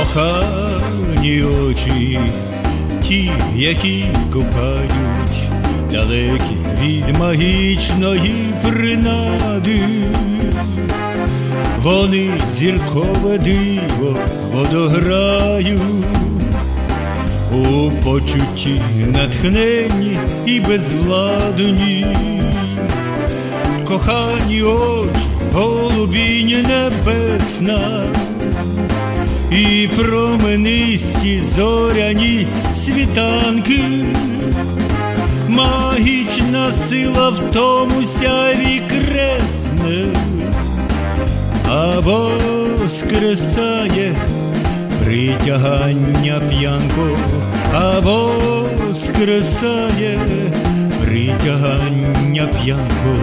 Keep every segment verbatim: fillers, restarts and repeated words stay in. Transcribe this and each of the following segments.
Кохані очі, ті, які кохають, далекі від магічної принади. Вони зіркове диво водограють, у почутті натхненні і безвладні. Кохані очі, голубінь небесна, і променисті зоряні світанки. Магічна сила в тому сяйві кресне, а воскресає притягання п'янко, а воскресає притягання п'янко.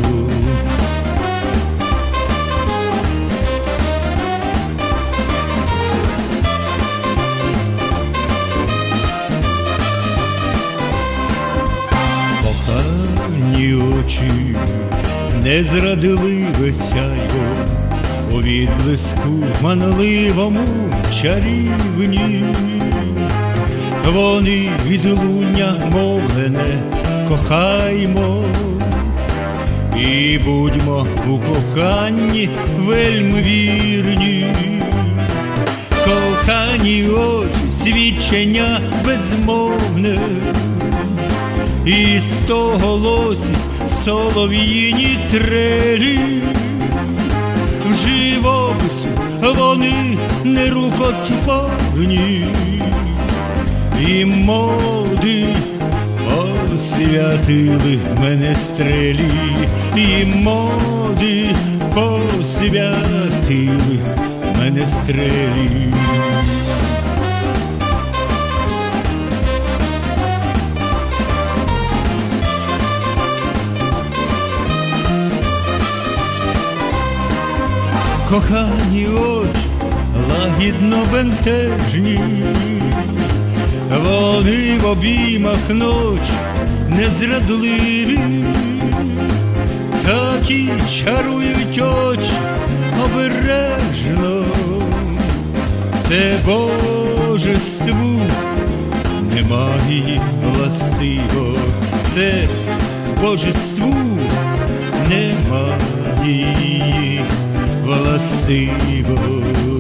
Кохані очі, незрадливе сяйво, у відблиску манливому чарівні. Вони відлуння мовлене, кохаймо, і будьмо у коханні вельми вірні. Кохані очі, свідчення безмовне, і стоголосі солов'їні трелі. В живопису вони нерукотворні, і моди посвятили мене стрелі, і моди посвятили мене стрелі. Кохані очі, лагідно бентежні, вони в обіймах ночі незрадливі. Такі чарують очі обережно, це божеству немає властиво, це божеству немає властиво.